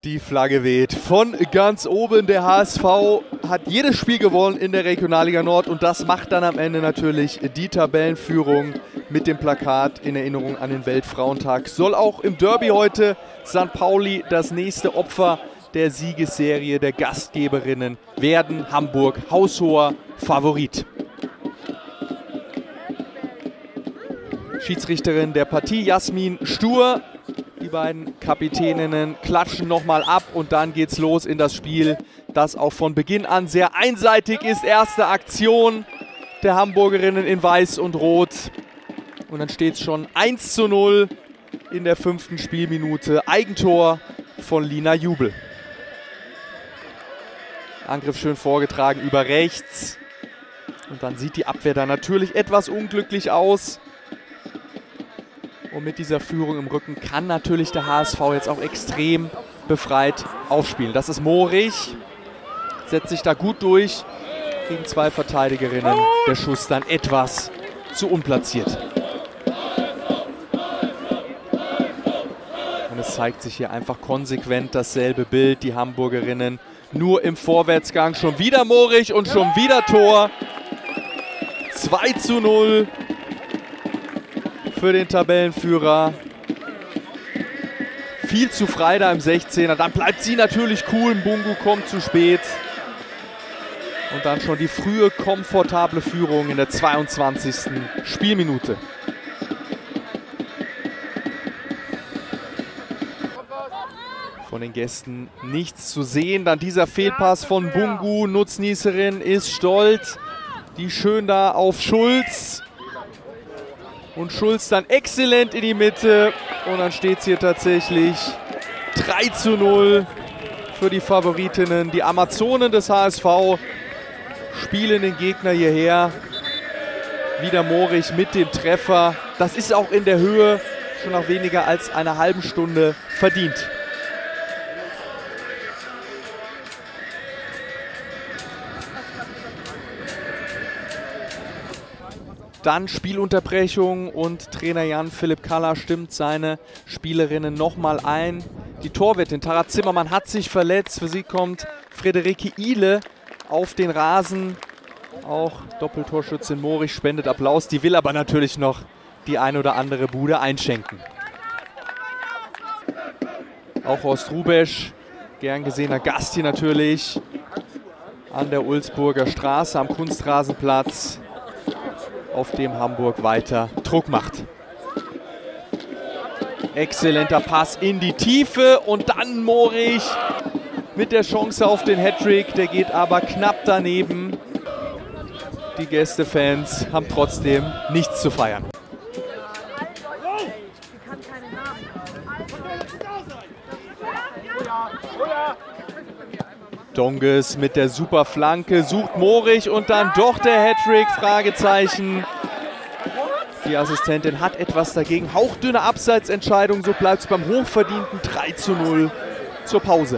Die Flagge weht von ganz oben. Der HSV hat jedes Spiel gewonnen in der Regionalliga Nord und das macht dann am Ende natürlich die Tabellenführung mit dem Plakat in Erinnerung an den Weltfrauentag. Soll auch im Derby heute St. Pauli das nächste Opfer der Siegesserie der Gastgeberinnen werden. Hamburg haushoher Favorit. Schiedsrichterin der Partie Jasmin Stur. Die beiden Kapitäninnen klatschen nochmal ab und dann geht's los in das Spiel, das auch von Beginn an sehr einseitig ist. Erste Aktion der Hamburgerinnen in Weiß und Rot. Und dann steht es schon 1:0 in der 5. Spielminute. Eigentor von Lina Jubel. Angriff schön vorgetragen über rechts. Und dann sieht die Abwehr da natürlich etwas unglücklich aus. Und mit dieser Führung im Rücken kann natürlich der HSV jetzt auch extrem befreit aufspielen. Das ist Mohrig, setzt sich da gut durch gegen zwei Verteidigerinnen. Der Schuss dann etwas zu unplatziert. Und es zeigt sich hier einfach konsequent dasselbe Bild. Die Hamburgerinnen nur im Vorwärtsgang. Schon wieder Mohrig und schon wieder Tor. 2:0. Für den Tabellenführer. Viel zu frei da im 16er. Dann bleibt sie natürlich cool. Mbungu kommt zu spät. Und dann schon die frühe, komfortable Führung in der 22. Spielminute. Von den Gästen nichts zu sehen. Dann dieser Fehlpass von Mbungu. Nutznießerin ist stolz. Die schön da auf Schulz. Und Schulz dann exzellent in die Mitte. Und dann steht es hier tatsächlich 3:0 für die Favoritinnen. Die Amazonen des HSV spielen den Gegner hierher. Wieder Mohrig mit dem Treffer. Das ist auch in der Höhe schon nach weniger als einer halben Stunde verdient. Dann Spielunterbrechung und Trainer Jan-Philipp Kaller stimmt seine Spielerinnen nochmal ein. Die Torwärtin Tara Zimmermann hat sich verletzt. Für sie kommt Friederike Ihle auf den Rasen. Auch Doppeltorschützin Mohrig spendet Applaus. Die will aber natürlich noch die ein oder andere Bude einschenken. Auch Horst Rubesch, gern gesehener Gast hier natürlich an der Ulzburger Straße am Kunstrasenplatz, auf dem Hamburg weiter Druck macht. Exzellenter Pass in die Tiefe und dann Mohrig mit der Chance auf den Hattrick. Der geht aber knapp daneben. Die Gästefans haben trotzdem nichts zu feiern. Donges mit der super Flanke, sucht Mohrig und dann doch der Hattrick, Fragezeichen. Die Assistentin hat etwas dagegen. Hauchdünne Abseitsentscheidung, so bleibt es beim hochverdienten 3:0 zur Pause.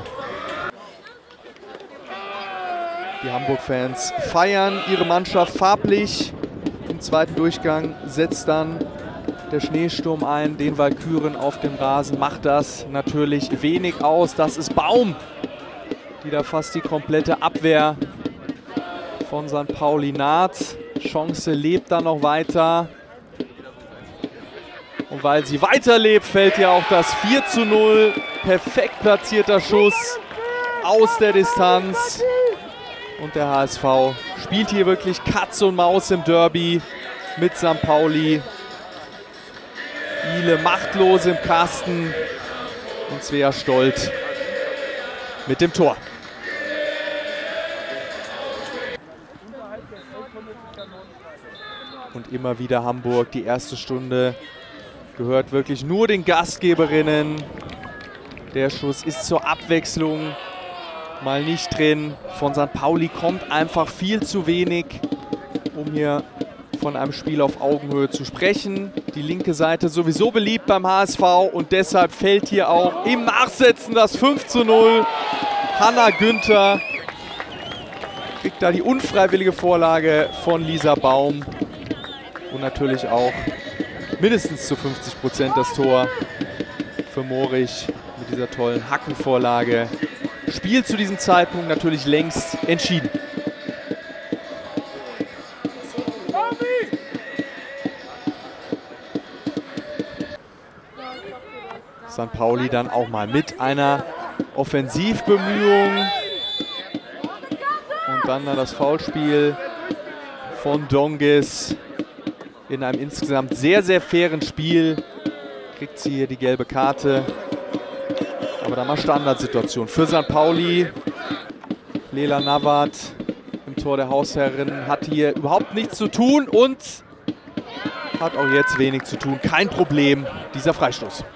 Die Hamburg-Fans feiern ihre Mannschaft farblich. Im zweiten Durchgang setzt dann der Schneesturm ein, den Walküren auf dem Rasen macht das natürlich wenig aus. Das ist Baum, die da fast die komplette Abwehr von St. Pauli naht. Chance lebt da noch weiter. Und weil sie weiterlebt, fällt ja auch das 4:0. Perfekt platzierter Schuss aus der Distanz. Und der HSV spielt hier wirklich Katz und Maus im Derby mit St. Pauli. Ihle machtlos im Kasten und Svea Stolt mit dem Tor. Und immer wieder Hamburg. Die erste Stunde gehört wirklich nur den Gastgeberinnen. Der Schuss ist zur Abwechslung mal nicht drin. Von St. Pauli kommt einfach viel zu wenig, um hier von einem Spiel auf Augenhöhe zu sprechen. Die linke Seite sowieso beliebt beim HSV und deshalb fällt hier auch im Nachsetzen das 5:0. Hanna Günther kriegt da die unfreiwillige Vorlage von Lisa Baum. Und natürlich auch mindestens zu 50% das Tor für Mohrig mit dieser tollen Hackenvorlage. Spiel zu diesem Zeitpunkt natürlich längst entschieden. St. Pauli dann auch mal mit einer Offensivbemühung. Und dann das Foulspiel von Donges in einem insgesamt sehr, sehr fairen Spiel. Kriegt sie hier die gelbe Karte. Aber dann mal Standardsituation für St. Pauli. Lela Nawat im Tor der Hausherrin hat hier überhaupt nichts zu tun und hat auch jetzt wenig zu tun. Kein Problem, dieser Freistoß.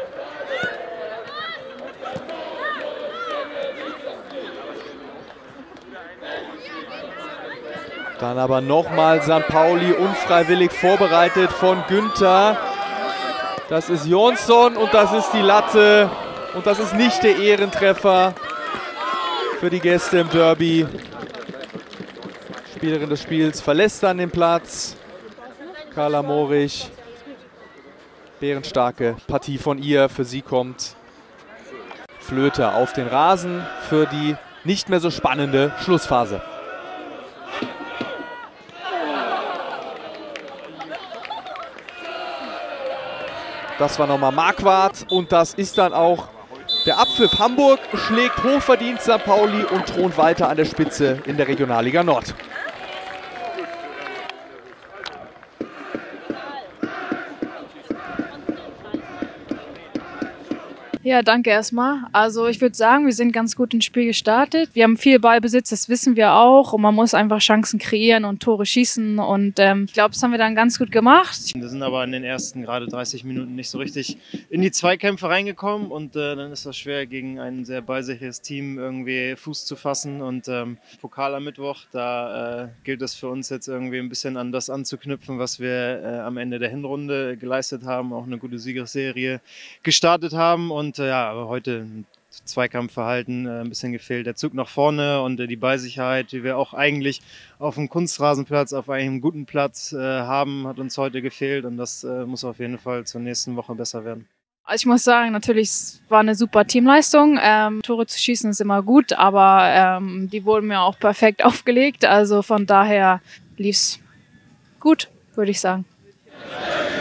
Dann aber nochmal St. Pauli unfreiwillig vorbereitet von Günther. Das ist Jonsson und das ist die Latte. Und das ist nicht der Ehrentreffer für die Gäste im Derby. Spielerin des Spiels verlässt dann den Platz. Carla Morich. Bärenstarke Partie von ihr. Für sie kommt Flöter auf den Rasen für die nicht mehr so spannende Schlussphase. Das war nochmal Marquardt und das ist dann auch der Abpfiff. Hamburg schlägt hochverdient St. Pauli und thront weiter an der Spitze in der Regionalliga Nord. Ja, danke erstmal. Also ich würde sagen, wir sind ganz gut ins Spiel gestartet. Wir haben viel Ballbesitz, das wissen wir auch. Und man muss einfach Chancen kreieren und Tore schießen. Und ich glaube, das haben wir dann ganz gut gemacht. Wir sind aber in den ersten gerade 30 Minuten nicht so richtig in die Zweikämpfe reingekommen. Und dann ist das schwer, gegen ein sehr ballsicheres Team irgendwie Fuß zu fassen. Und Pokal am Mittwoch, da gilt es für uns jetzt irgendwie ein bisschen an das anzuknüpfen, was wir am Ende der Hinrunde geleistet haben. Auch eine gute Siegesserie gestartet haben. Und ja, aber heute Zweikampfverhalten ein bisschen gefehlt. Der Zug nach vorne und die Ballsicherheit, die wir auch eigentlich auf dem Kunstrasenplatz, auf einem guten Platz haben, hat uns heute gefehlt. Und das muss auf jeden Fall zur nächsten Woche besser werden. Also ich muss sagen, natürlich es war eine super Teamleistung. Tore zu schießen ist immer gut, aber die wurden mir auch perfekt aufgelegt. Also von daher lief es gut, würde ich sagen.